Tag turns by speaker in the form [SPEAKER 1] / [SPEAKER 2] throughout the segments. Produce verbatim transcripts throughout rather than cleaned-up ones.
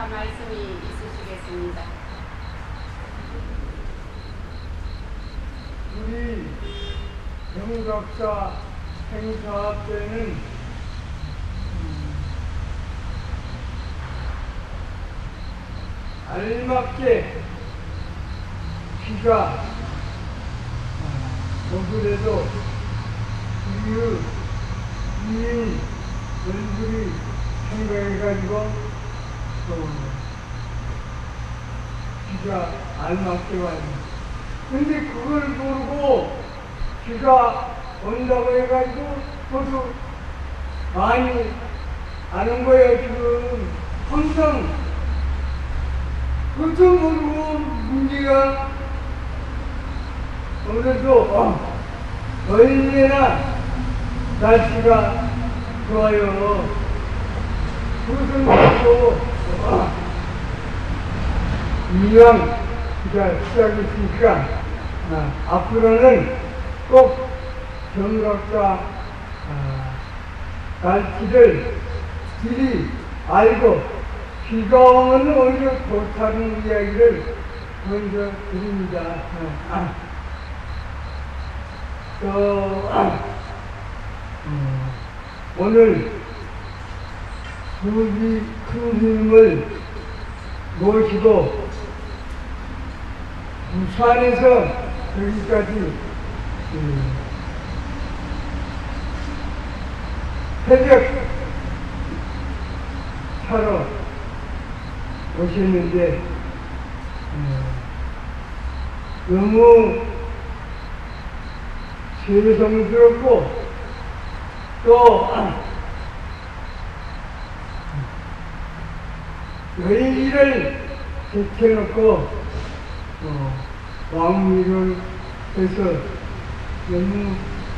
[SPEAKER 1] 감사 말씀이 있으시겠습니다.
[SPEAKER 2] 우리 경각사 행사업 때는 알맞게 비가 오더라도 우리의 이인 얼굴이 생각해가지고 또 비가 알맞게 와요. 근데 그걸 모르고 비가 온다고 해가지고 모두 많이 안 온 거예요. 지금 항상 그것도 모르고 문제가 오늘도 어, 얼마나 날씨가 좋아요. 그것을 모르고 어, 이왕 비가 시작했으니까 어, 앞으로는 꼭 경각사 어, 날씨를 미리 알고 비가 오면 오히려 좋다는 이야기를 먼저 드립니다. 아, 또, 아, 음, 오늘 부디 큰 힘을 모시고 부산에서 여기까지 음, 새벽 차로 오셨는데 음, 너무 죄송스럽고 또 아, 여의기를 제쳐놓고 어, 왕위를 해서 너무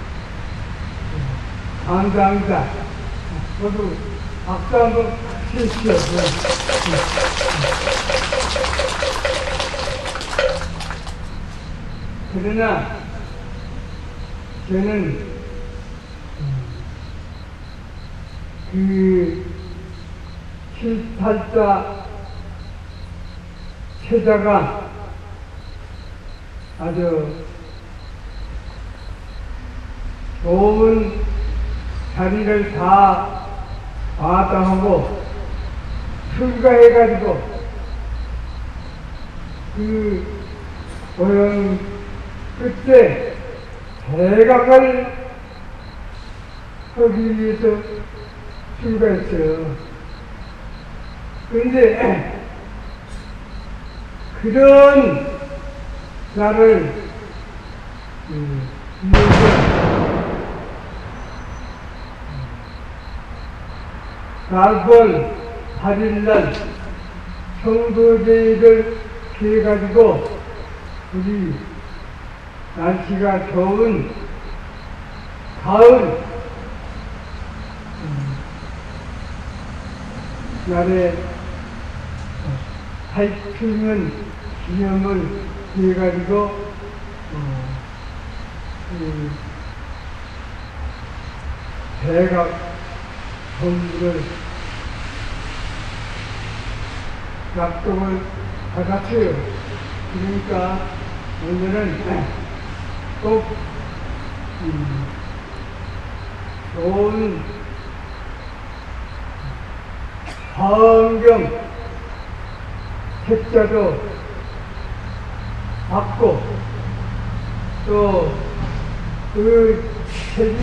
[SPEAKER 2] 감사합니다. 모두 박수 한번 주십시오. 그러나 저는 그 칠팔자 체자가 아주 좋은 자리를 다 마땅하고 출가해가지고 그 고용 끝에 대각을 하기 위해서 출가했어요. 그런데 그런 나를 음, 사월 팔일날 성도제를 피해가지고 우리 날씨가 좋은 가을 음, 날에 팔십주년 기념을 해가지고 어, 그 대각 선물을 약속을 받았어요. 그러니까 오늘은 꼭 음, 좋은 환경 책자도 받고 또 그 책이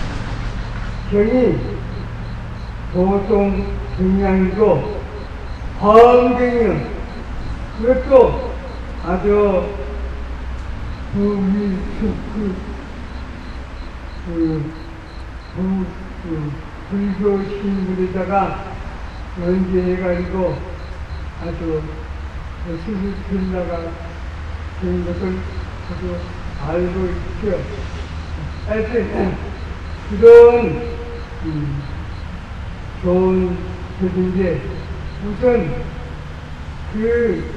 [SPEAKER 2] 경이 보통 경향이고 환경이요. 그것도 아주 그, 그, 그, 그, 그, 불교 신문에다가 연재해가지고 아주 수술 필라가 된 것을 아주 알고 있죠. 하여튼, 그런, 음, 좋은 것인데, 우선, 그,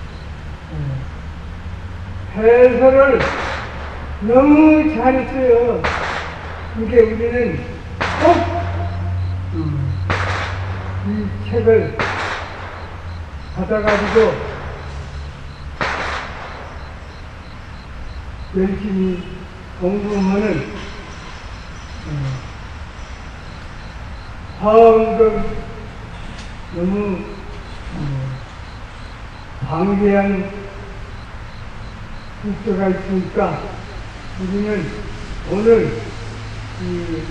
[SPEAKER 2] 해설을 너무 잘했어요. 이게 우리는 꼭, 음, 이 책을 받아가지고 열심히 공부하면은 화엄도 너무 어, 방대한 국가가 있으니까 우리는 오늘 이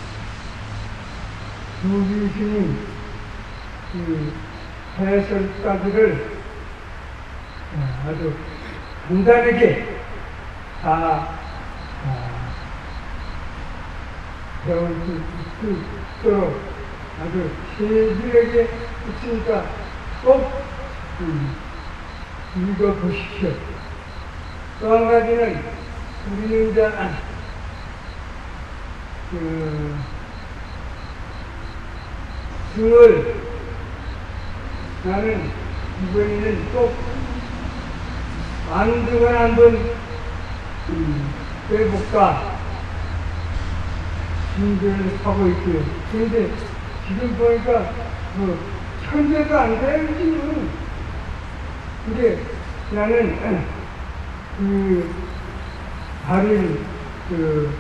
[SPEAKER 2] 주주신이 이 해설가들을 아주 간단하게 다 아, 배울 수 있도록 아주 세밀하게 있으니까 꼭 음, 읽어보십시오. 또 한 가지는 우리는 이제 그 승을 나는 이번에는 꼭 만등을 한번 음, 빼볼까 준비를 하고 있고요. 그런데 지금 보니까 뭐 천재도 안 돼요 지금. 근데 나는 그 다른 그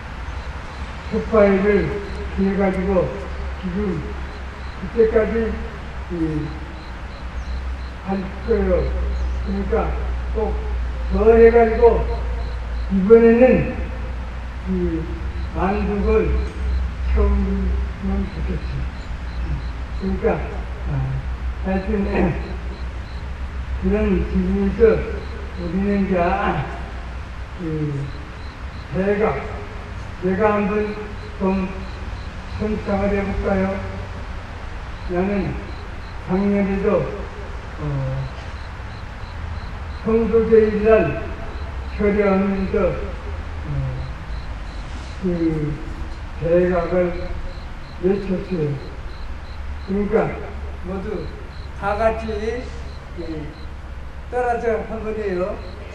[SPEAKER 2] 소파일을 해가지고 지금 그때까지 그 할 거예요. 그러니까 꼭 더 해가지고 이번에는 그 만족을 채우면 좋겠어요. 그러니까 아, 하여튼 그런 기분에서 우리는 이제 그 제가 제가 한번 좀 선창을 해볼까요? 나는 작년에도 어, 성도제일날 철회하면서 어, 그 대각을 외쳤어요. 그러니까 모두 다 같이 예, 따라서 한번 해요.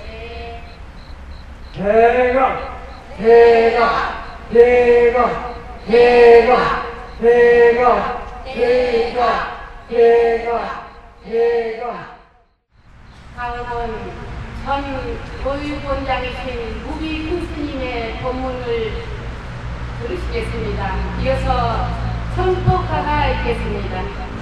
[SPEAKER 2] 대각, 대각, 대각, 대각, 대각, 대각, 대각, 대각.
[SPEAKER 1] 다음은 전 교육원장이신 무비 큰 스님의 법문을 들으시겠습니다. 이어서 청포가가 있겠습니다.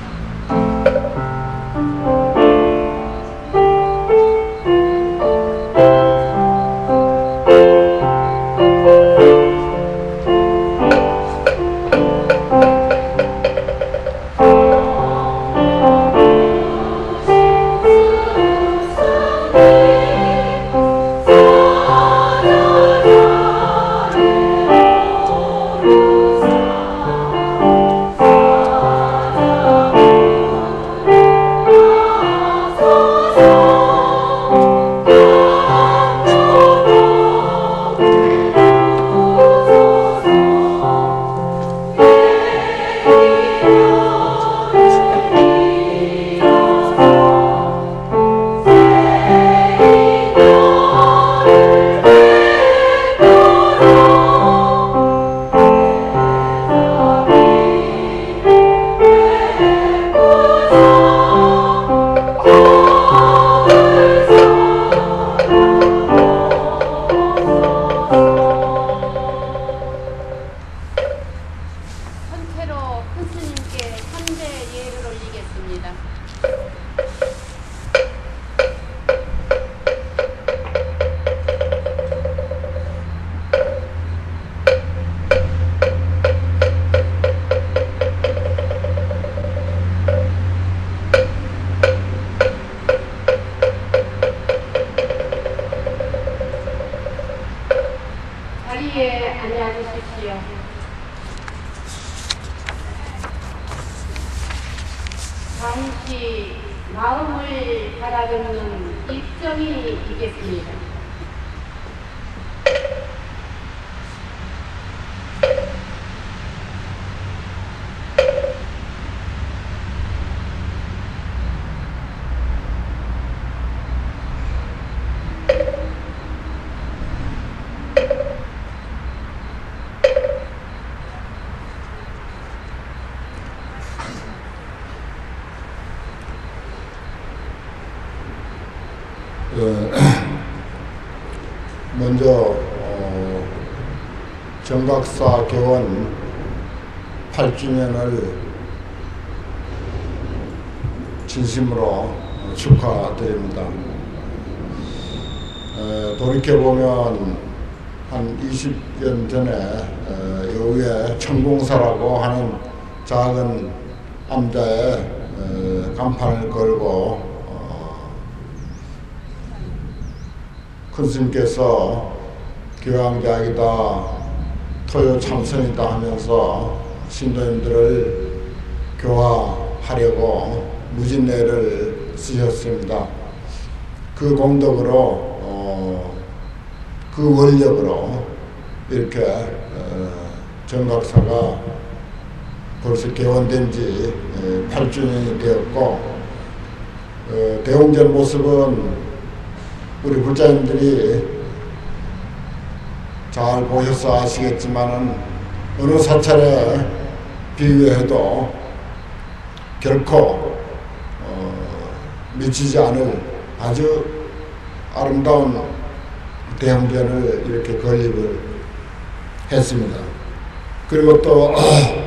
[SPEAKER 1] 자리에 앉아주십시오. 잠시 마음을 가다듬는 입정이 있겠습니다.
[SPEAKER 3] 어, 먼저 어, 정각사 개원 팔 주년을 진심으로 축하드립니다. 에, 돌이켜보면 한 이십 년 전에 에, 여우의 천공사라고 하는 작은 암자에 에, 간판을 걸고 어, 큰 스님께서 교양자이다, 토요 참선이다 하면서 신도님들을 교화하려고 무진례를 쓰셨습니다. 그 공덕으로 어, 그 원력으로 이렇게 어, 정각사가 벌써 개원된 지 팔 주년이 되었고, 어, 대웅전 모습은 우리 불자님들이 잘 보셔서 아시겠지만은 어느 사찰에 비교해도 결코 어, 미치지 않을 아주 아름다운 대웅전을 이렇게 건립을 했습니다. 그리고 또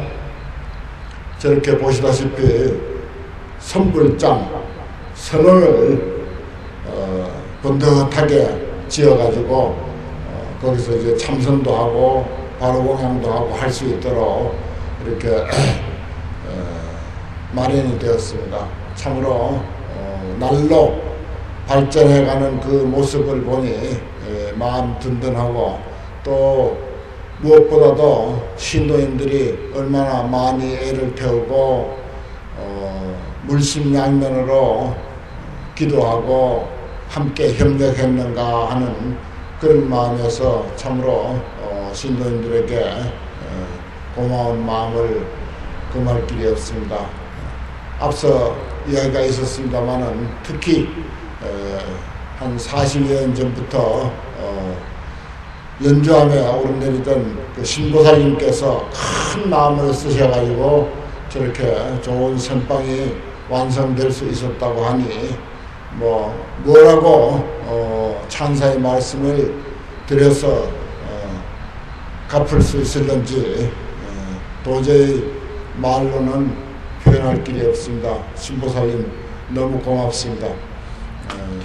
[SPEAKER 3] 저렇게 보시다시피 선불장 선원을 어, 번듯하게 지어가지고 어, 거기서 이제 참선도 하고 바로 공양도 하고 할 수 있도록 이렇게 어, 마련이 되었습니다. 참으로 어, 날로 발전해가는 그 모습을 보니 에, 마음 든든하고, 또 무엇보다도 신도인들이 얼마나 많이 애를 태우고 어, 물심양면으로 기도하고 함께 협력했는가 하는 그런 마음에서 참으로 어, 신도인들에게 에, 고마운 마음을 금할 길이 없습니다. 앞서 이야기가 있었습니다만은 특히 에, 한 사십여 년 전부터 어, 연주함에 오르내리던 그 신보살님께서 큰 마음을 쓰셔가지고 저렇게 좋은 선방이 완성될 수 있었다고 하니 뭐 뭐라고 어, 찬사의 말씀을 드려서 어, 갚을 수 있을런지 어, 도저히 말로는 표현할 길이 없습니다. 신보살님 너무 고맙습니다. 어,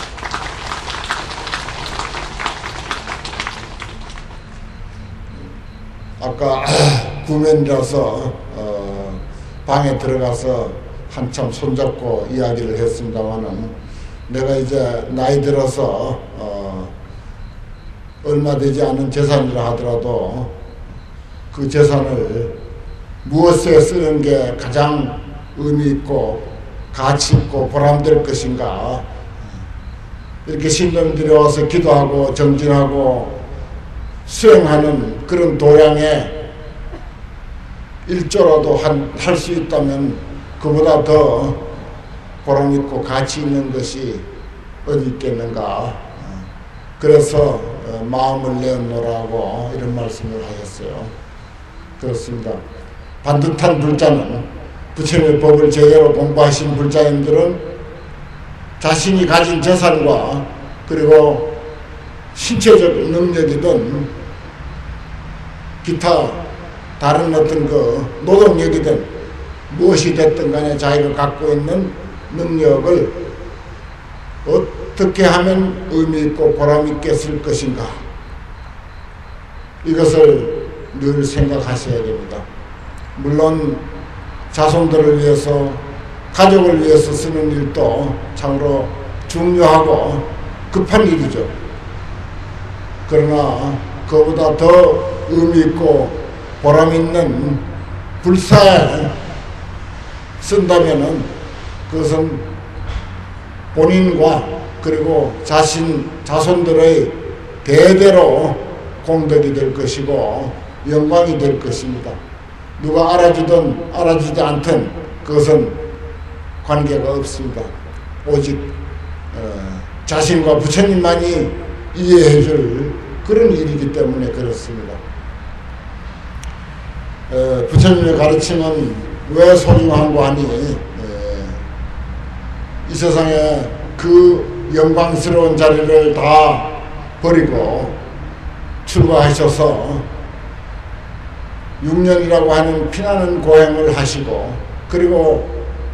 [SPEAKER 3] 아까 구면이라서 어, 방에 들어가서 한참 손잡고 이야기를 했습니다마는, 내가 이제 나이 들어서 어, 얼마 되지 않은 재산이라 하더라도 그 재산을 무엇에 쓰는 게 가장 의미 있고 가치 있고 보람될 것인가, 이렇게 신도님들이 와서 기도하고 정진하고 수행하는 그런 도량에 일조라도 할 수 있다면 그보다 더 보람있고 가치 있는 것이 어디 있겠는가. 그래서 마음을 내었노라고 이런 말씀을 하셨어요. 그렇습니다. 반듯한 불자는, 부처님의 법을 제대로 공부하신 불자님들은 자신이 가진 재산과 그리고 신체적 능력이든 기타 다른 어떤 그 노동력이든 무엇이 됐든 간에 자기가 갖고 있는 능력을 어떻게 하면 의미 있고 보람 있게 쓸 것인가, 이것을 늘 생각하셔야 됩니다. 물론 자손들을 위해서, 가족을 위해서 쓰는 일도 참으로 중요하고 급한 일이죠. 그러나 그보다 더 의미 있고 보람 있는 불사에 쓴다면은 그것은 본인과 그리고 자신 자손들의 대대로 공덕이 될 것이고 영광이 될 것입니다. 누가 알아주든 알아주지 않든 그것은 관계가 없습니다. 오직 어, 자신과 부처님만이 이해해 줄 그런 일이기 때문에 그렇습니다. 에, 부처님의 가르침은 왜 소중한고 하니, 에, 이 세상에 그 영광스러운 자리를 다 버리고 출가하셔서 육 년이라고 하는 피나는 고행을 하시고, 그리고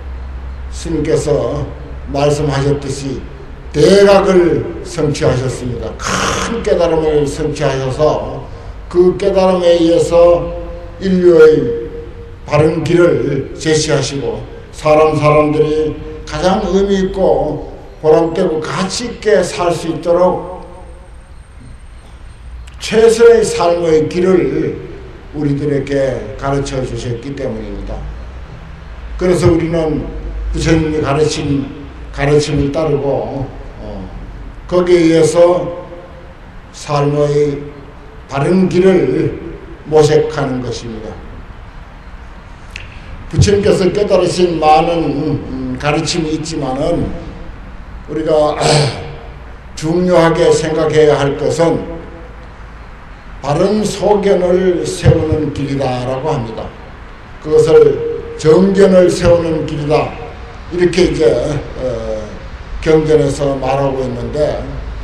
[SPEAKER 3] 스님께서 말씀하셨듯이 대각을 성취하셨습니다. 큰 깨달음을 성취하셔서 그 깨달음에 의해서 인류의 바른 길을 제시하시고, 사람 사람들이 가장 의미 있고 보람되고 가치 있게 살 수 있도록 최선의 삶의 길을 우리들에게 가르쳐 주셨기 때문입니다. 그래서 우리는 부처님이 가르친 가르침을 따르고 어, 거기에 의해서 삶의 바른 길을 모색하는 것입니다. 부처님께서 깨달으신 많은 음, 가르침이 있지만은 우리가 중요하게 생각해야 할 것은 바른 소견을 세우는 길이다라고 합니다. 그것을 정견을 세우는 길이다, 이렇게 이제 어, 경전에서 말하고 있는데,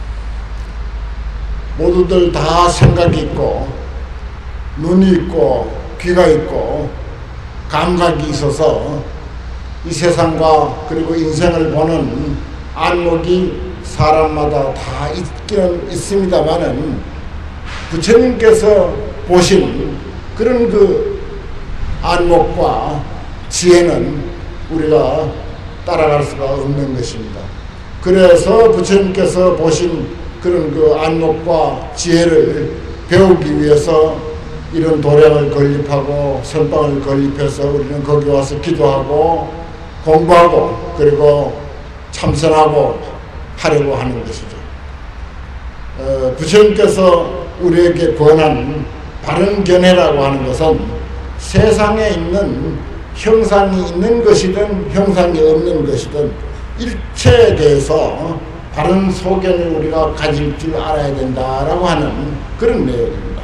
[SPEAKER 3] 모두들 다 생각이 있고 눈이 있고 귀가 있고 감각이 있어서 이 세상과 그리고 인생을 보는 안목이 사람마다 다 있기는 있습니다만은, 부처님께서 보신 그런 그 안목과 지혜는 우리가 따라갈 수가 없는 것입니다. 그래서 부처님께서 보신 그런 그 안목과 지혜를 배우기 위해서 이런 도량을 건립하고 선방을 건립해서 우리는 거기 와서 기도하고 공부하고 그리고 참선하고 하려고 하는 것이죠. 어, 부처님께서 우리에게 권한 바른 견해라고 하는 것은 세상에 있는 형상이 있는 것이든 형상이 없는 것이든 일체에 대해서 바른 소견을 우리가 가질 줄 알아야 된다라고 하는 그런 내용입니다.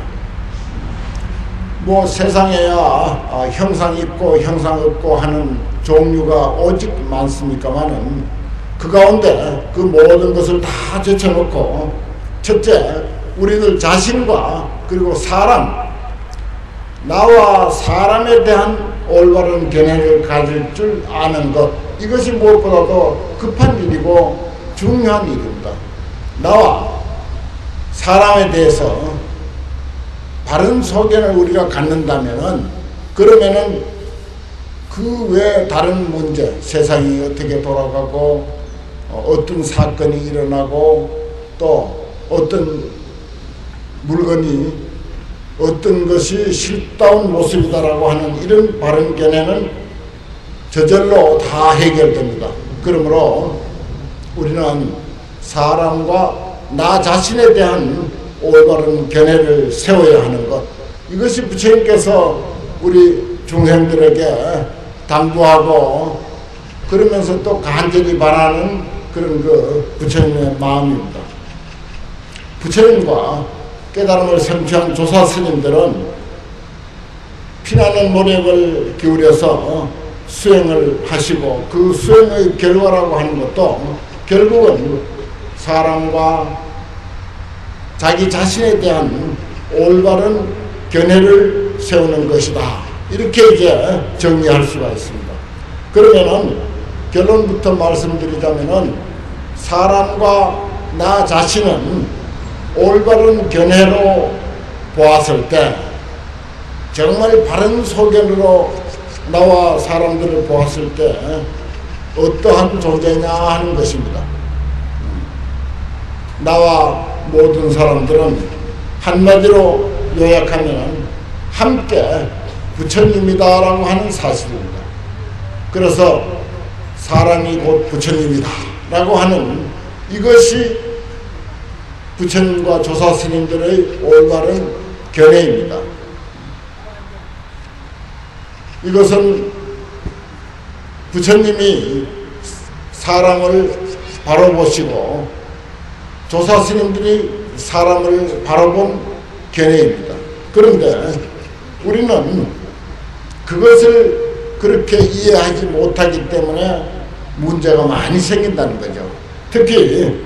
[SPEAKER 3] 뭐 세상에야 아, 형상 있고 형상 없고 하는 종류가 오직 많습니까마는 그 가운데 그 모든 것을 다 제쳐놓고 첫째, 우리들 자신과 그리고 사람, 나와 사람에 대한 올바른 견해를 가질 줄 아는 것, 이것이 무엇보다도 급한 일이고 중요한 일입니다. 나와 사람에 대해서 바른 소견을 우리가 갖는다면은, 그러면은 그 외 다른 문제, 세상이 어떻게 돌아가고 어떤 사건이 일어나고 또 어떤 물건이 어떤 것이 실다운 모습이다라고 하는 이런 바른 견해는 저절로 다 해결됩니다. 그러므로 우리는 사람과 나 자신에 대한 올바른 견해를 세워야 하는 것, 이것이 부처님께서 우리 중생들에게 당부하고 그러면서 또 간절히 바라는 그런 그 부처님의 마음입니다. 부처님과 깨달음을 성취한 조사 스님들은 피나는 노력을 기울여서 수행을 하시고, 그 수행의 결과라고 하는 것도 결국은 사람과 자기 자신에 대한 올바른 견해를 세우는 것이다, 이렇게 이제 정리할 수가 있습니다. 그러면은 결론부터 말씀드리자면은, 사람과 나 자신은 올바른 견해로 보았을 때, 정말 바른 소견으로 나와 사람들을 보았을 때 어떠한 존재냐 하는 것입니다. 나와 모든 사람들은 한마디로 요약하면 함께 부처님이다라고 하는 사실입니다. 그래서 사람이 곧 부처님이다라고 하는 이것이 부처님과 조사 스님들의 올바른 견해입니다. 이것은 부처님이 사람을 바로 보시고 조사 스님들이 사람을 바로 본 견해입니다. 그런데 우리는 그것을 그렇게 이해하지 못하기 때문에 문제가 많이 생긴다는 거죠. 특히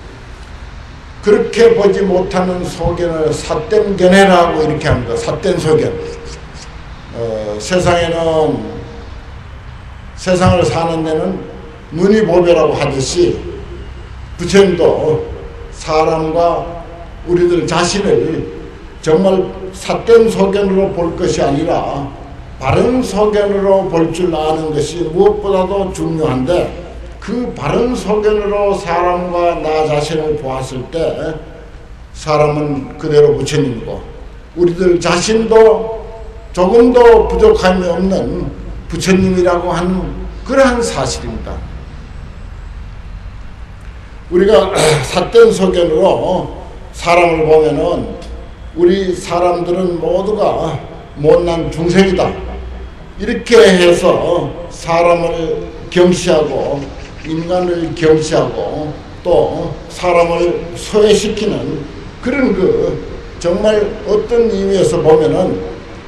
[SPEAKER 3] 그렇게 보지 못하는 소견을 삿된 견해라고 이렇게 합니다. 삿된 소견. 어, 세상에는 세상을 사는 데는 눈이 보배라고 하듯이 부처님도 사람과 우리들 자신을 정말 삿된 소견으로 볼 것이 아니라 바른 소견으로 볼 줄 아는 것이 무엇보다도 중요한데, 그 바른 소견으로 사람과 나 자신을 보았을 때 사람은 그대로 부처님이고 우리들 자신도 조금도 부족함이 없는 부처님이라고 하는 그러한 사실입니다. 우리가 삿된 소견으로 사람을 보면은 우리 사람들은 모두가 못난 중생이다 이렇게 해서 사람을 경시하고 인간을 경시하고 또 사람을 소외시키는 그런 그 정말 어떤 의미에서 보면은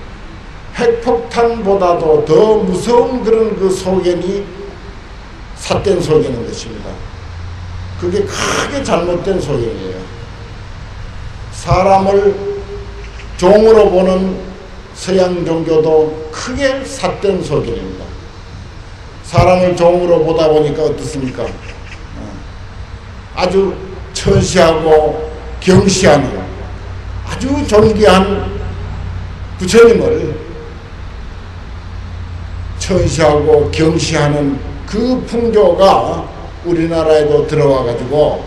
[SPEAKER 3] 핵폭탄보다도 더 무서운 그런 그 소견이 삿된 소견인 것입니다. 그게 크게 잘못된 소견이에요. 사람을 종으로 보는 서양 종교도 크게 삿된 소견입니다. 사람을 종으로 보다 보니까 어떻습니까? 아주 천시하고 경시하는 아주 존귀한 부처님을 천시하고 경시하는 그 풍조가 우리나라에도 들어와 가지고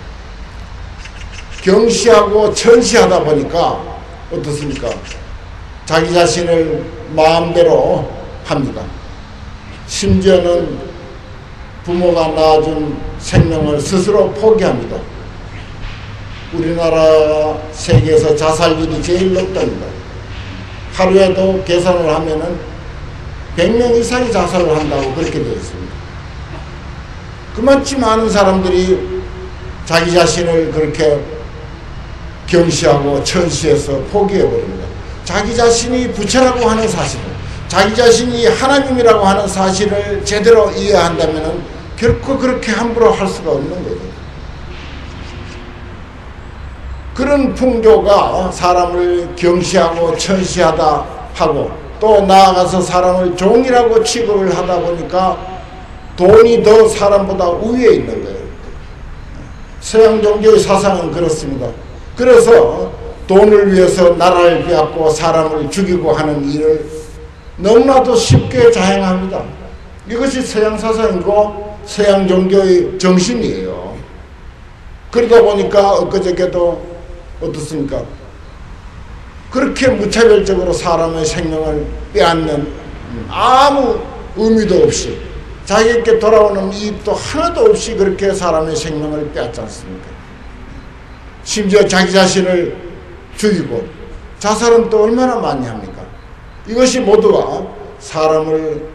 [SPEAKER 3] 경시하고 천시하다 보니까 어떻습니까? 자기 자신을 마음대로 합니다. 심지어는 부모가 낳아준 생명을 스스로 포기합니다. 우리나라 세계에서 자살률이 제일 높답니다. 하루에도 계산을 하면은 백 명 이상이 자살을 한다고 그렇게 되어 있습니다. 그만치 많은 사람들이 자기 자신을 그렇게 경시하고 천시해서 포기해버립니다. 자기 자신이 부처라고 하는 사실을, 자기 자신이 하나님이라고 하는 사실을 제대로 이해한다면 결코 그렇게 함부로 할 수가 없는 거죠. 그런 풍조가 사람을 경시하고 천시하다 하고 또 나아가서 사람을 종이라고 취급을 하다 보니까 돈이 더 사람보다 우위에 있는 거예요. 서양 종교의 사상은 그렇습니다. 그래서 돈을 위해서 나라를 빼앗고 사람을 죽이고 하는 일을 너무나도 쉽게 자행합니다. 이것이 서양 사상이고 서양 종교의 정신이에요. 그러다 보니까 엊그저께도 어떻습니까? 그렇게 무차별적으로 사람의 생명을 빼앗는 아무 의미도 없이 자기에게 돌아오는 이익도 하나도 없이 그렇게 사람의 생명을 빼앗지 않습니까? 심지어 자기 자신을 죽이고 자살은 또 얼마나 많이 합니까? 이것이 모두가 사람을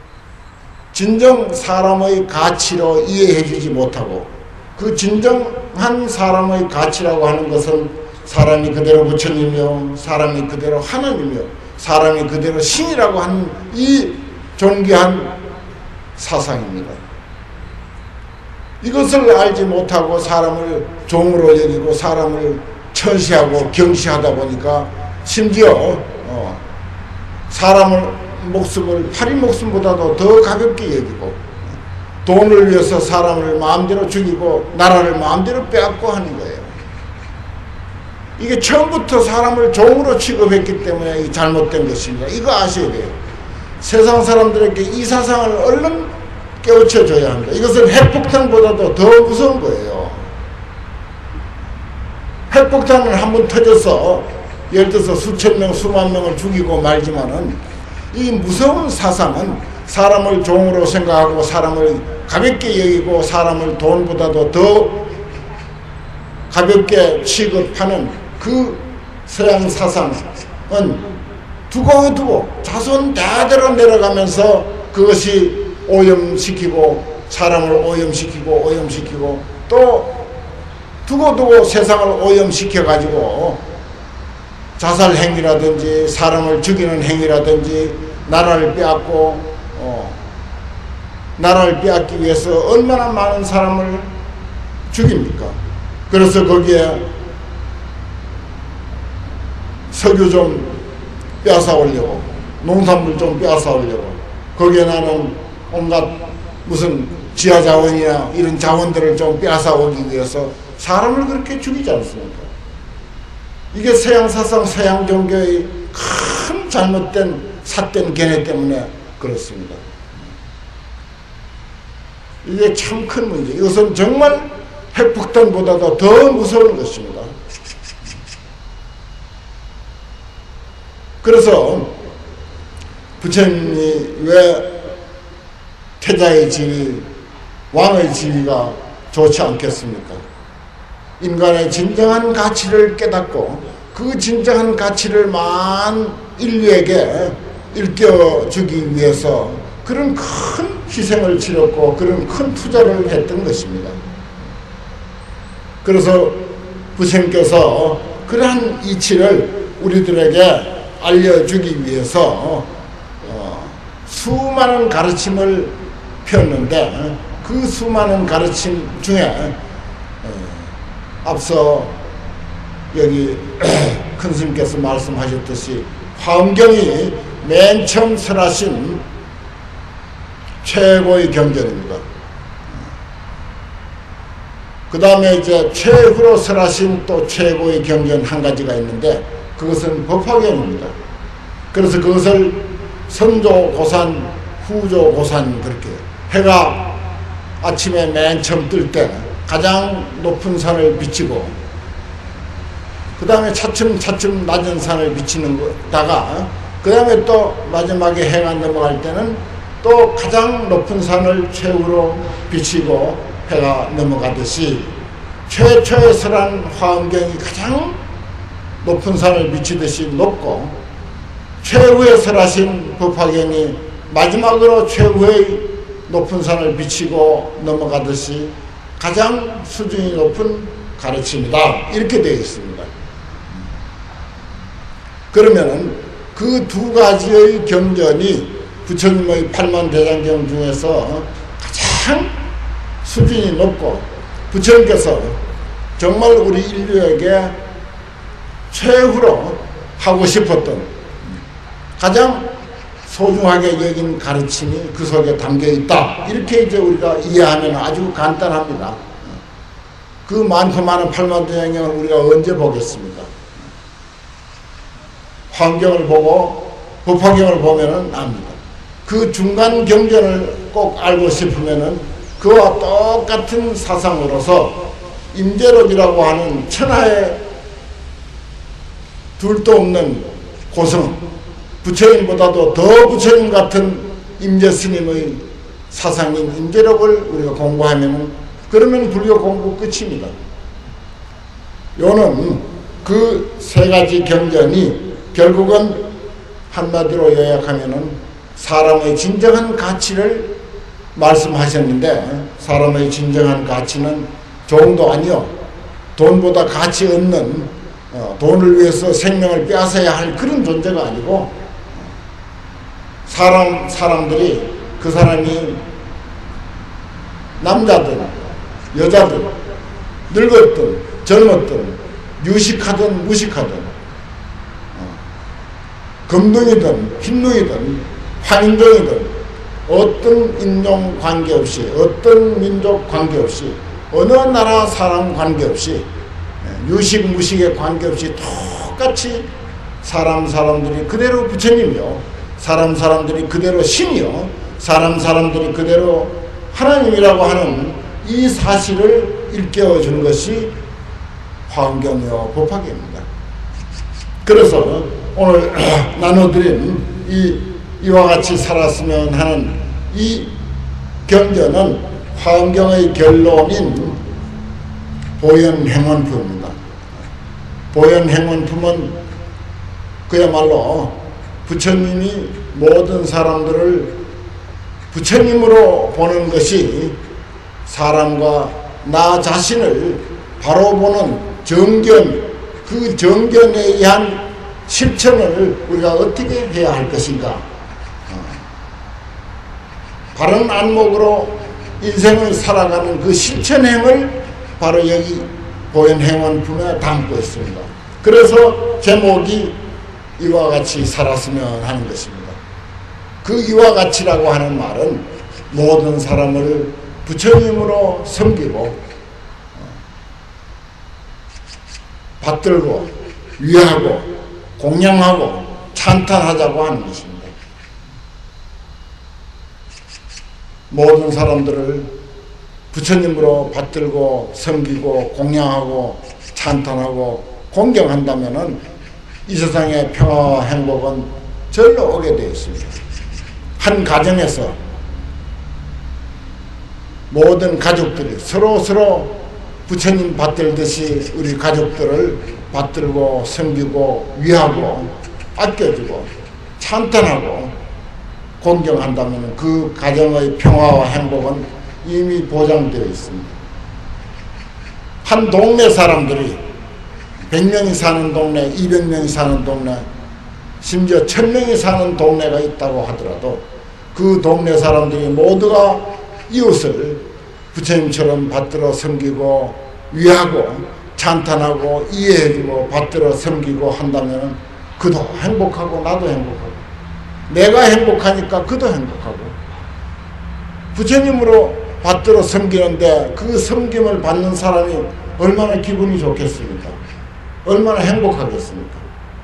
[SPEAKER 3] 진정 사람의 가치로 이해해 주지 못하고 그 진정한 사람의 가치라고 하는 것은 사람이 그대로 부처님이요, 사람이 그대로 하나님이요, 사람이 그대로 신이라고 하는 이 존귀한 사상입니다. 이것을 알지 못하고 사람을 종으로 여기고 사람을 천시하고 경시하다 보니까 심지어 어, 사람을 목숨을 파리 목숨보다도 더 가볍게 여기고 돈을 위해서 사람을 마음대로 죽이고 나라를 마음대로 빼앗고 하는 거예요. 이게 처음부터 사람을 종으로 취급했기 때문에 이 잘못된 것입니다. 이거 아셔야 돼요. 세상 사람들에게 이 사상을 얼른 깨우쳐줘야 합니다. 이것은 핵폭탄보다도 더 무서운 거예요. 핵폭탄을 한번 터져서 예를 들어서 수천 명, 수만 명을 죽이고 말지만은 이 무서운 사상은 사람을 종으로 생각하고 사람을 가볍게 여기고 사람을 돈보다도 더 가볍게 취급하는 그 서양 사상은 두고두고 자손 대대로 내려가면서 그것이 오염시키고 사람을 오염시키고 오염시키고 또 두고두고 세상을 오염시켜 가지고 자살 행위라든지 사람을 죽이는 행위라든지 나라를 빼앗고 어, 나라를 빼앗기 위해서 얼마나 많은 사람을 죽입니까? 그래서 거기에 석유 좀 빼앗아 오려고, 농산물 좀 빼앗아 오려고, 거기에 나는 온갖 무슨 지하 자원이나 이런 자원들을 좀 빼앗아 오기 위해서 사람을 그렇게 죽이지 않습니까? 이게 서양 사상, 서양 종교의 큰 잘못된 삿된 견해 때문에 그렇습니다. 이게 참 큰 문제. 이것은 정말 핵폭탄보다도 더 무서운 것입니다. 그래서 부처님이 왜 태자의 지위, 왕의 지위가 좋지 않겠습니까? 인간의 진정한 가치를 깨닫고 그 진정한 가치를 만 인류에게 일깨워주기 위해서 그런 큰 희생을 치렀고 그런 큰 투자를 했던 것입니다. 그래서 부처님께서 그러한 이치를 우리들에게 알려주기 위해서 어, 수많은 가르침을 폈는데 그 수많은 가르침 중에 어, 앞서 여기 큰 스님께서 말씀하셨듯이 화엄경이 맨 처음 설하신 최고의 경전입니다. 그 다음에 이제 최후로 설하신 또 최고의 경전 한 가지가 있는데 그것은 법화경입니다. 그래서 그것을 선조 고산, 후조 고산 그렇게 해가 아침에 맨 처음 뜰 때 가장 높은 산을 비치고 그 다음에 차츰 차츰 낮은 산을 비치는 거다가 그 다음에 또 마지막에 해가 넘어갈 때는 또 가장 높은 산을 최후로 비치고 해가 넘어가듯이 최초에 설한 화엄경이 가장 높은 산을 비치듯이 높고 최후에 설하신 법화경이 마지막으로 최후의 높은 산을 비치고 넘어가듯이 가장 수준이 높은 가르침이다 이렇게 되어 있습니다. 그러면은 그 두 가지의 경전이 부처님의 팔만대장경 중에서 가장 수준이 높고 부처님께서 정말 우리 인류에게 최후로 하고 싶었던 가장 소중하게 여긴 가르침이 그 속에 담겨 있다. 이렇게 이제 우리가 이해하면 아주 간단합니다. 그 많고 많은 팔만대장경을 우리가 언제 보겠습니까? 환경을 보고 법화경을 보면은 압니다. 그 중간 경전을 꼭 알고 싶으면은 그와 똑같은 사상으로서 임재록이라고 하는 천하의 둘도 없는 고성, 부처님보다도 더 부처님 같은 임재스님의 사상인 임재록을 우리가 공부하면은 그러면 불교 공부 끝입니다. 요는 그 세 가지 경전이 결국은 한마디로 요약하면은 사람의 진정한 가치를 말씀하셨는데 사람의 진정한 가치는 종도 아니요 돈보다 가치 없는 어, 돈을 위해서 생명을 빼앗아야 할 그런 존재가 아니고 사람, 사람들이 그 사람이 남자든 여자든 늙었든 젊었든 유식하든 무식하든 어, 금둥이든 흰둥이든 황인종이든 어떤 인종 관계없이 어떤 민족 관계없이 어느 나라 사람 관계없이 유식 무식에 관계없이 똑같이 사람 사람들이 그대로 부처님이요 사람 사람들이 그대로 신이요 사람 사람들이 그대로 하나님이라고 하는 이 사실을 일깨워 주는 것이 화엄경이요 법화경입니다. 그래서 오늘 나눠드린 이 이와 같이 살았으면 하는 이 경전은 화엄경의 결론인 보현행원품입니다. 보현행원품은 그야말로 부처님이 모든 사람들을 부처님으로 보는 것이 사람과 나 자신을 바로 보는 정견, 그 정견에 의한 실천을 우리가 어떻게 해야 할 것인가. 바른 안목으로 인생을 살아가는 그 실천행을 바로 여기 보현행원품에 담고 있습니다. 그래서 제목이 이와 같이 살았으면 하는 것입니다. 그 이와 같이라고 하는 말은 모든 사람을 부처님으로 섬기고 받들고 위하고 공양하고 찬탄하자고 하는 것입니다. 모든 사람들을 부처님으로 받들고 섬기고 공양하고 찬탄하고 공경한다면은 이 세상의 평화와 행복은 절로 오게 되어 있습니다. 한 가정에서 모든 가족들이 서로 서로 부처님 받들듯이 우리 가족들을 받들고 섬기고 위하고 아껴주고 찬탄하고 공경한다면 그 가정의 평화와 행복은 이미 보장되어 있습니다. 한 동네 사람들이 백 명이 사는 동네, 이백 명이 사는 동네, 심지어 천 명이 사는 동네가 있다고 하더라도 그 동네 사람들이 모두가 이웃을 부처님처럼 받들어 섬기고 위하고 찬탄하고 이해해주고 받들어 섬기고 한다면 그도 행복하고 나도 행복하고 내가 행복하니까 그도 행복하고 부처님으로 받들어 섬기는데 그 섬김을 받는 사람이 얼마나 기분이 좋겠습니까? 얼마나 행복하겠습니까?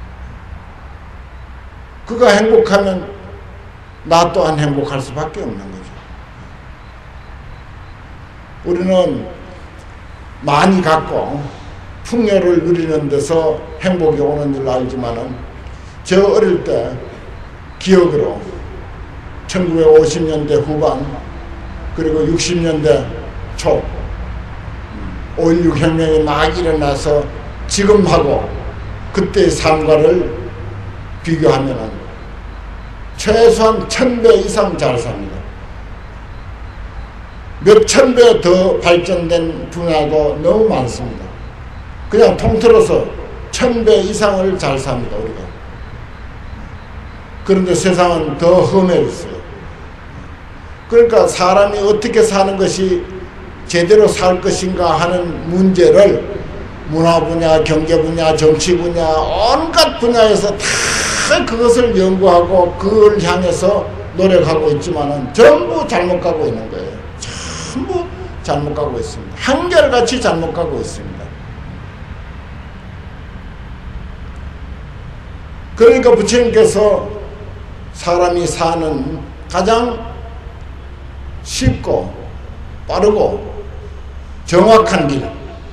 [SPEAKER 3] 그가 행복하면 나 또한 행복할 수밖에 없는 거죠. 우리는 많이 갖고 풍요를 누리는 데서 행복이 오는 줄 알지만은 저 어릴 때 기억으로 천구백오십 년대 후반 그리고 육십 년대 초 오일육 혁명이 막 일어나서 지금하고 그때의 삶과를 비교하면은 최소한 천 배 이상 잘 삽니다. 몇천 배 더 발전된 분야도 너무 많습니다. 그냥 통틀어서 천 배 이상을 잘 삽니다, 우리가. 그런데 세상은 더 험해졌어요. 그러니까 사람이 어떻게 사는 것이 제대로 살 것인가 하는 문제를 문화 분야, 경제 분야, 정치 분야, 온갖 분야에서 다 그것을 연구하고 그걸 향해서 노력하고 있지만은 전부 잘못 가고 있는 거예요. 전부 잘못 가고 있습니다. 한결같이 잘못 가고 있습니다. 그러니까 부처님께서 사람이 사는 가장 쉽고 빠르고 정확한 길,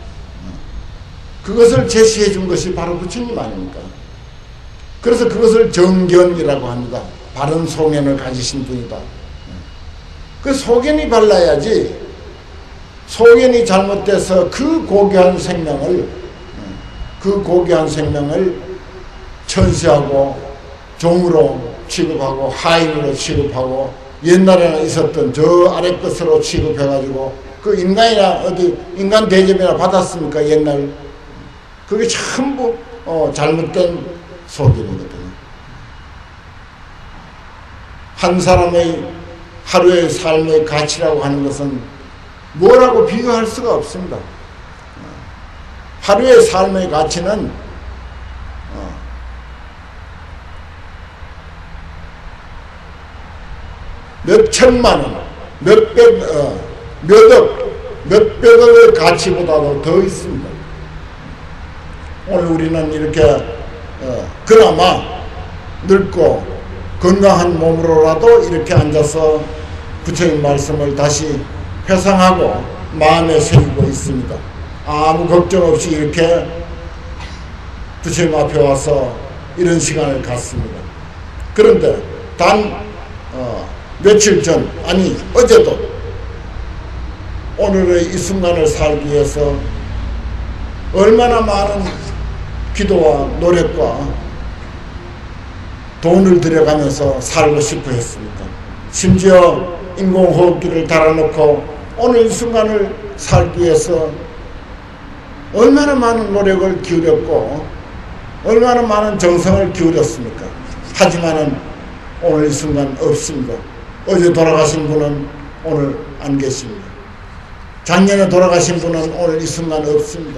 [SPEAKER 3] 그것을 제시해 준 것이 바로 부처님 아닙니까? 그래서 그것을 정견이라고 합니다. 바른 소견을 가지신 분이다. 그 소견이 발라야지 소견이 잘못돼서 그 고귀한 생명을 그 고귀한 생명을 천시하고 종으로 취급하고 하인으로 취급하고 옛날에는 있었던 저 아래 것으로 취급해가지고 그 인간이나 어디 인간 대접이나 받았습니까? 옛날 그게 전부 어, 잘못된 소견이거든요. 한 사람의 하루의 삶의 가치라고 하는 것은 뭐라고 비교할 수가 없습니다. 하루의 삶의 가치는 어, 몇 천만 원, 몇백, 어, 몇억, 몇백억의 가치보다도 더 있습니다. 오늘 우리는 이렇게 어, 그나마 늙고 건강한 몸으로라도 이렇게 앉아서 부처님 말씀을 다시 회상하고 마음에 새기고 있습니다. 아무 걱정 없이 이렇게 부처님 앞에 와서 이런 시간을 갖습니다. 그런데 단 어, 며칠 전, 아니 어제도 오늘의 이 순간을 살기 위해서 얼마나 많은 기도와 노력과 돈을 들여가면서 살고 싶어 했습니까? 심지어 인공호흡기를 달아놓고 오늘 이 순간을 살기 위해서 얼마나 많은 노력을 기울였고 얼마나 많은 정성을 기울였습니까? 하지만은 오늘 이 순간 없습니다. 어제 돌아가신 분은 오늘 안 계십니다. 작년에 돌아가신 분은 오늘 이 순간 없습니다.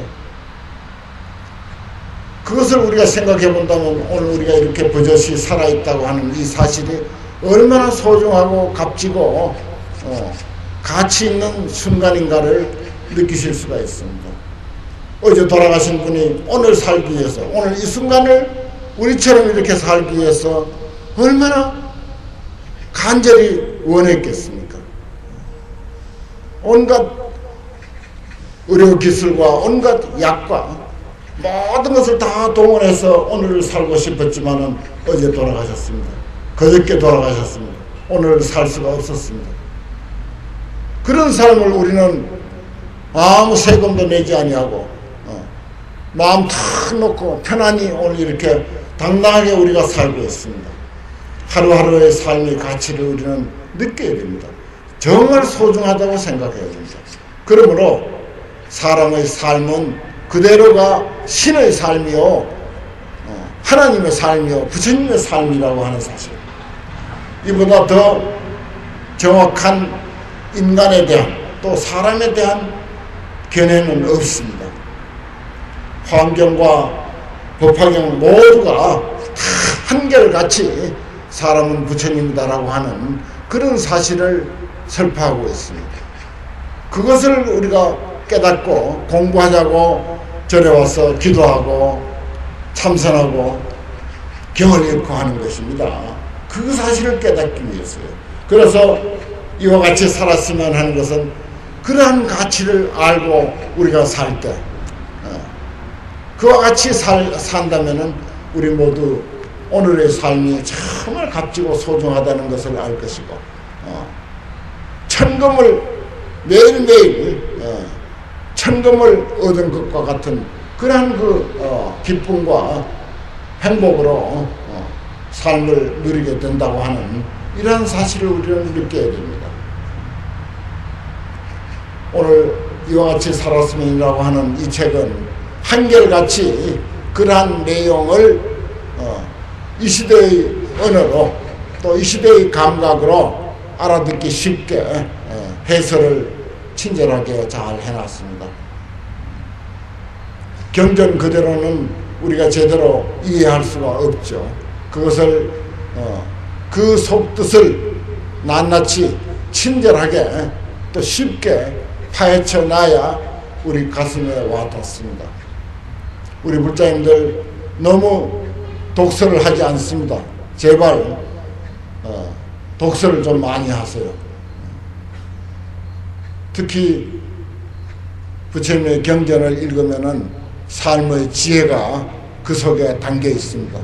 [SPEAKER 3] 그것을 우리가 생각해 본다면 오늘 우리가 이렇게 버젓이 살아있다고 하는 이 사실이 얼마나 소중하고 값지고 어, 가치 있는 순간인가를 느끼실 수가 있습니다. 어제 돌아가신 분이 오늘 살기 위해서, 오늘 이 순간을 우리처럼 이렇게 살기 위해서 얼마나 간절히 원했겠습니까? 온갖 의료기술과 온갖 약과 모든 것을 다 동원해서 오늘을 살고 싶었지만은 어제 돌아가셨습니다. 그저께 돌아가셨습니다. 오늘 살 수가 없었습니다. 그런 삶을 우리는 아무 세금도 내지 아니하고 어, 마음 탁 놓고 편안히 오늘 이렇게 당당하게 우리가 살고 있습니다. 하루하루의 삶의 가치를 우리는 느껴야 됩니다. 정말 소중하다고 생각해야 됩니다. 그러므로 사람의 삶은 그대로가 신의 삶이요 어, 하나님의 삶이요 부처님의 삶이라고 하는 사실, 이보다 더 정확한 인간에 대한 또 사람에 대한 견해는 없습니다. 환경과 법화경 모두가 한결같이 사람은 부처님이다라고 하는 그런 사실을 설파하고 있습니다. 그것을 우리가 깨닫고 공부하자고 절에 와서 기도하고 참선하고 경을 읽고 하는 것입니다. 그 사실을 깨닫기 위해서요. 그래서 이와 같이 살았으면 하는 것은 그러한 가치를 알고 우리가 살 때 그와 같이 살, 산다면은 우리 모두 오늘의 삶이 정말 값지고 소중하다는 것을 알 것이고 어, 천금을 매일매일 어, 천금을 얻은 것과 같은 그러한 그 어, 기쁨과 행복으로 어, 삶을 누리게 된다고 하는 이러한 사실을 우리는 느껴야 됩니다. 오늘 이와 같이 살았으면이라고 하는 이 책은 한결같이 그러한 내용을 어, 이 시대의 언어로 또 이 시대의 감각으로 알아듣기 쉽게 어, 해설을 친절하게 잘 해놨습니다. 경전 그대로는 우리가 제대로 이해할 수가 없죠. 그것을 어, 그 속뜻을 낱낱이 친절하게 또 쉽게 파헤쳐 놔야 우리 가슴에 와닿습니다. 우리 불자님들 너무 독서를 하지 않습니다. 제발 어, 독서를 좀 많이 하세요. 특히 부처님의 경전을 읽으면은 삶의 지혜가 그 속에 담겨 있습니다.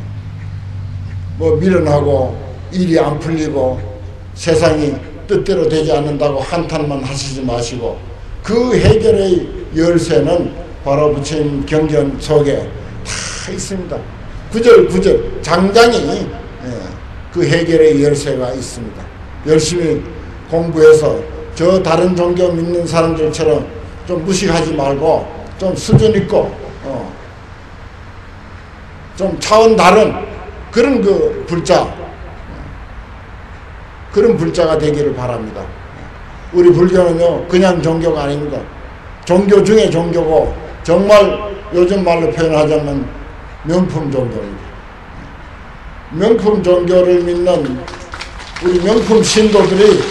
[SPEAKER 3] 뭐 미련하고 일이 안 풀리고 세상이 뜻대로 되지 않는다고 한탄만 하시지 마시고 그 해결의 열쇠는 바로 부처님 경전 속에 다 있습니다. 구절 구절 장장이 그 해결의 열쇠가 있습니다. 열심히 공부해서 저 다른 종교 믿는 사람들처럼 좀 무식하지 말고 좀 수준 있고 어 좀 차원 다른 그런 그 불자, 그런 불자가 되기를 바랍니다. 우리 불교는요 그냥 종교가 아닙니다. 종교 중에 종교고 정말 요즘 말로 표현하자면 명품 종교입니다. 명품 종교를 믿는 우리 명품 신도들이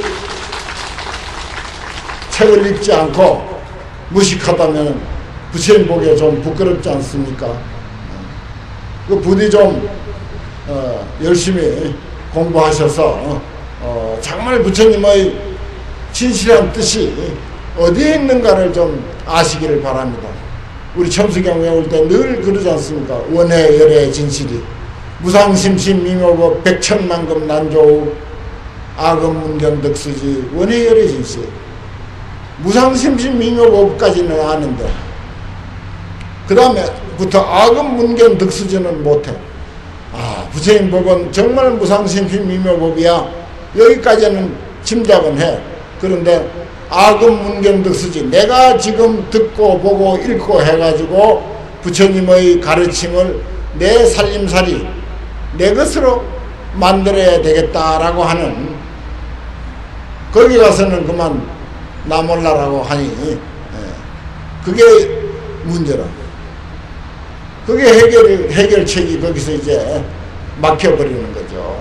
[SPEAKER 3] 책을 읽지 않고 무식하다면 부처님 보기에 좀 부끄럽지 않습니까? 그 부디 좀 어, 열심히 공부하셔서 어, 정말 부처님의 진실한 뜻이 어디에 있는가를 좀 아시기를 바랍니다. 우리 첨수경 외울 때 늘 그러지 않습니까? 원해 열의 진실이 무상심심 미묘법 백천만금 난조우 아금문견 득수지 원해 열의 진실. 무상심심 미묘법까지는 아는데 그 다음에부터 아금문견 득수지는 못해. 아, 부처님 법은 정말 무상심심 미묘법이야. 여기까지는 짐작은 해. 그런데 아금문견 득수지, 내가 지금 듣고 보고 읽고 해가지고 부처님의 가르침을 내 살림살이 내 것으로 만들어야 되겠다라고 하는, 거기 가서는 그만 나 몰라라고 하니 예. 그게 문제라. 그게 해결, 해결책이 거기서 이제 막혀버리는 거죠.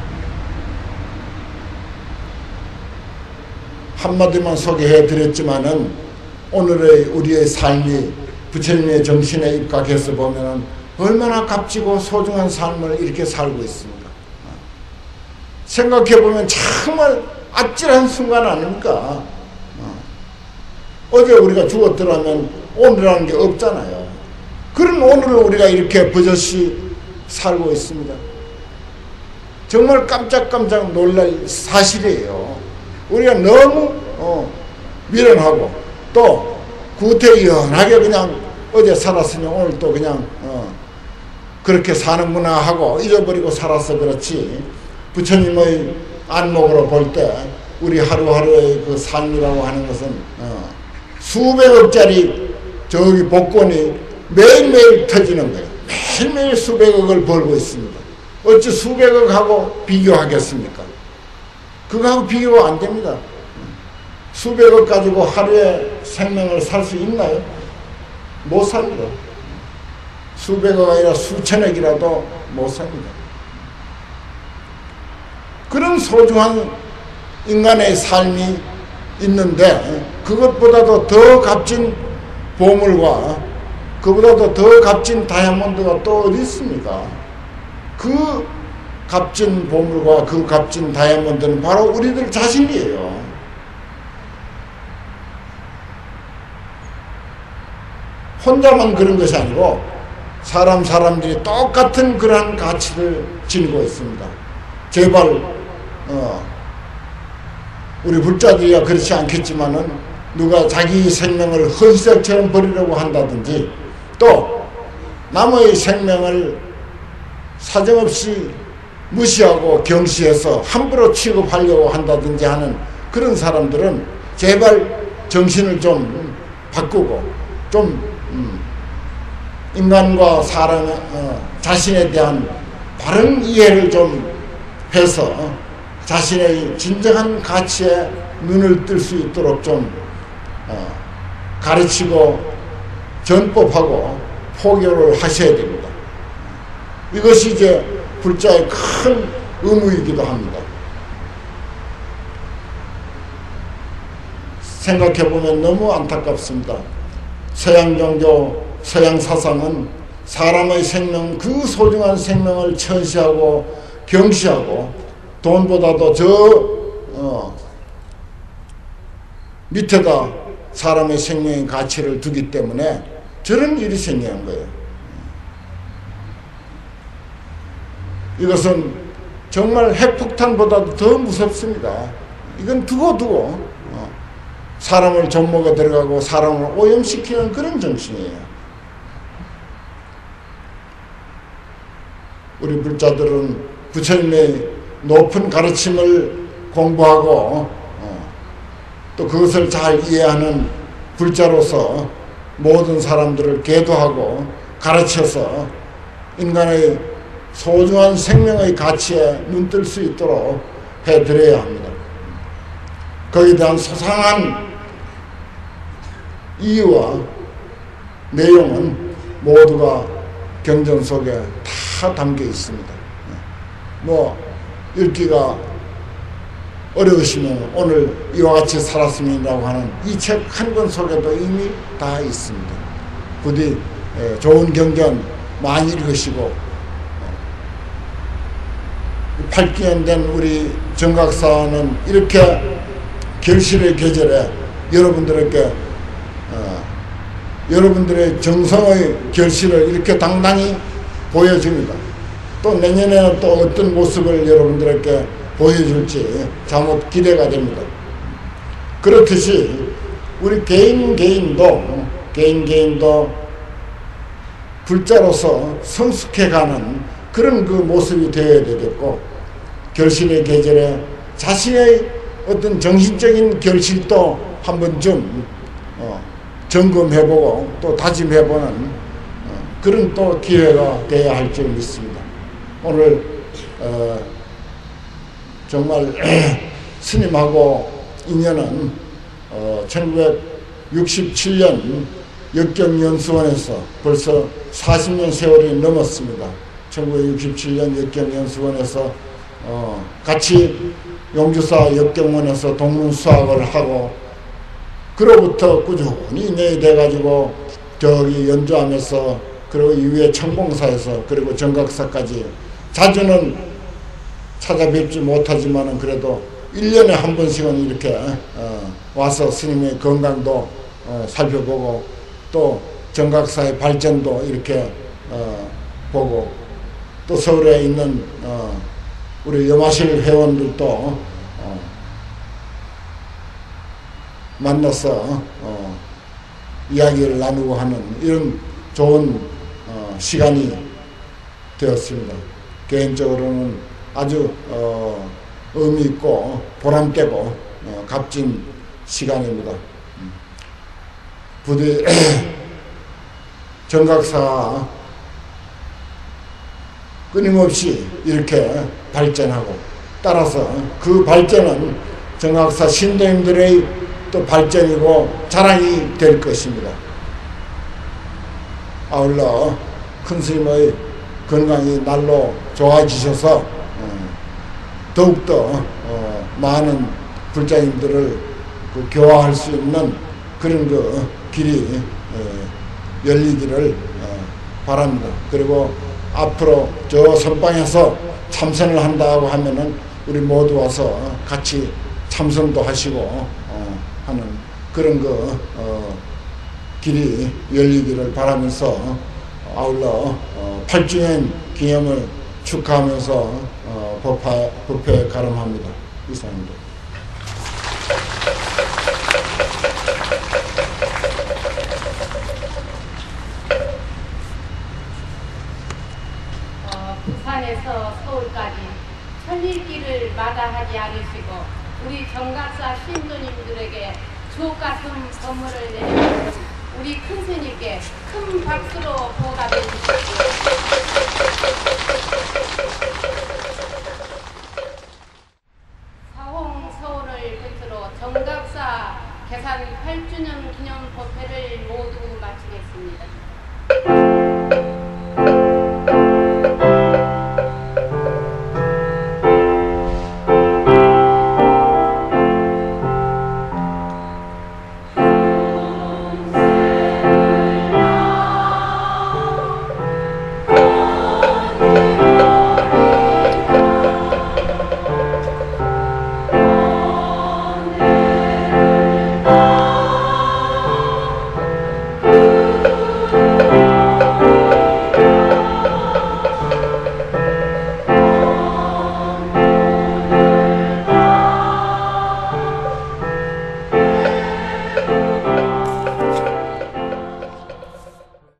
[SPEAKER 3] 한마디만 소개해 드렸지만은 오늘의 우리의 삶이 부처님의 정신에 입각해서 보면은 얼마나 값지고 소중한 삶을 이렇게 살고 있습니다. 생각해 보면 정말 아찔한 순간 아닙니까? 어제 우리가 죽었더라면 오늘이라는 게 없잖아요. 그런 오늘을 우리가 이렇게 버젓이 살고 있습니다. 정말 깜짝깜짝 놀랄 사실이에요. 우리가 너무 어, 미련하고 또 구태연하게 그냥 어제 살았으니 오늘 또 그냥 어, 그렇게 사는구나 하고 잊어버리고 살아서 그렇지, 부처님의 안목으로 볼 때 우리 하루하루의 그 삶이라고 하는 것은 어, 수백억짜리 저기 복권이 매일매일 터지는 거예요. 매일매일 수백억을 벌고 있습니다. 어찌 수백억하고 비교하겠습니까? 그거하고 비교가 안 됩니다. 수백억 가지고 하루에 생명을 살 수 있나요? 못 삽니다. 수백억 아니라 수천억이라도 못 삽니다. 그런 소중한 인간의 삶이 있는데 그것보다도 더 값진 보물과 그보다도 더 값진 다이아몬드가 또 어디 있습니까? 그 값진 보물과 그 값진 다이아몬드는 바로 우리들 자신이에요. 혼자만 그런 것이 아니고 사람 사람들이 똑같은 그러한 가치를 지니고 있습니다. 제발 어, 우리 불자들이야 그렇지 않겠지만은 누가 자기 생명을 헌색처럼 버리려고 한다든지 또 남의 생명을 사정없이 무시하고 경시해서 함부로 취급하려고 한다든지 하는 그런 사람들은 제발 정신을 좀 바꾸고 좀 음, 인간과 사람 어, 자신에 대한 바른 이해를 좀 해서 자신의 진정한 가치에 눈을 뜰 수 있도록 좀 어, 가르치고 전법하고 포교를 하셔야 됩니다. 이것이 이제 불자의 큰 의무이기도 합니다. 생각해보면 너무 안타깝습니다. 서양 종교, 서양 사상은 사람의 생명, 그 소중한 생명을 천시하고 경시하고 돈보다도 저 어, 밑에다 사람의 생명의 가치를 두기 때문에 저런 일이 생기는 거예요. 이것은 정말 핵폭탄보다도 더 무섭습니다. 이건 두고두고 어, 사람을 접목에 들어가고 사람을 오염시키는 그런 정신이에요. 우리 불자들은 부처님의 높은 가르침을 공부하고 어, 또 그것을 잘 이해하는 불자로서 모든 사람들을 계도하고 가르쳐서 인간의 소중한 생명의 가치에 눈뜰 수 있도록 해드려야 합니다. 거기에 대한 소상한 이유와 내용은 모두가 경전 속에 다 담겨 있습니다. 뭐 읽기가 어려우시면 오늘 이와 같이 살았음이라고 하는 이 책 한 권 속에도 이미 다 있습니다. 부디 좋은 경전 많이 읽으시고 팔 기년 된 우리 정각사는 이렇게 결실의 계절에 여러분들에게 어, 여러분들의 정성의 결실을 이렇게 당당히 보여줍니다. 또 내년에는 또 어떤 모습을 여러분들에게 보여줄지 자못 기대가 됩니다. 그렇듯이 우리 개인 개인도 개인 개인도 불자로서 성숙해가는 그런 그 모습이 되어야 되겠고, 결실의 계절에 자신의 어떤 정신적인 결실도 한 번쯤 어, 점검해보고 또 다짐해보는 어, 그런 또 기회가 되어야 할 줄 믿습니다. 오늘 어, 정말 스님하고 인연은 어, 천구백육십칠 년 역경연수원에서 벌써 사십 년 세월이 넘었습니다. 천구백육십칠 년 역경연수원에서 어, 같이 용주사 역경원에서 동문수학을 하고 그로부터 꾸준히 내돼가지고 저기 연주하면서 그리고 이후에 청봉사에서 그리고 정각사까지 자주는 찾아뵙지 못하지만은 그래도 일 년에 한 번씩은 이렇게 어, 와서 스님의 건강도 어, 살펴보고 또 정각사의 발전도 이렇게 어, 보고 또 서울에 있는 어, 우리 염화실 회원들도 어, 만나서 어, 이야기를 나누고 하는 이런 좋은 어, 시간이 되었습니다. 개인적으로는 아주 어, 의미 있고 보람되고 어, 값진 시간입니다. 부디 정각사가 끊임없이 이렇게 발전하고 따라서 그 발전은 정각사 신도님들의 또 발전이고 자랑이 될 것입니다. 아울러 큰 스님의 건강이 날로 좋아지셔서 어, 더욱더 어, 많은 불자님들을 그 교화할 수 있는 그런 그 길이 어, 열리기를 어, 바랍니다. 그리고 앞으로 저 선방에서 참선을 한다고 하면은 우리 모두 와서 같이 참선도 하시고 어, 하는 그런 그 어, 길이 열리기를 바라면서 아울러 어, 팔주년 기념을 축하하면서 어, 법화, 법회에 가름합니다. 이상입니다.
[SPEAKER 1] 어, 부산에서 서울까지 천일길을 마다하지 않으시고 우리 정각사 신도님들에게 주옥같은 선물을 내리는 우리 큰 스님께 큰 박수로 보답해 주십시오.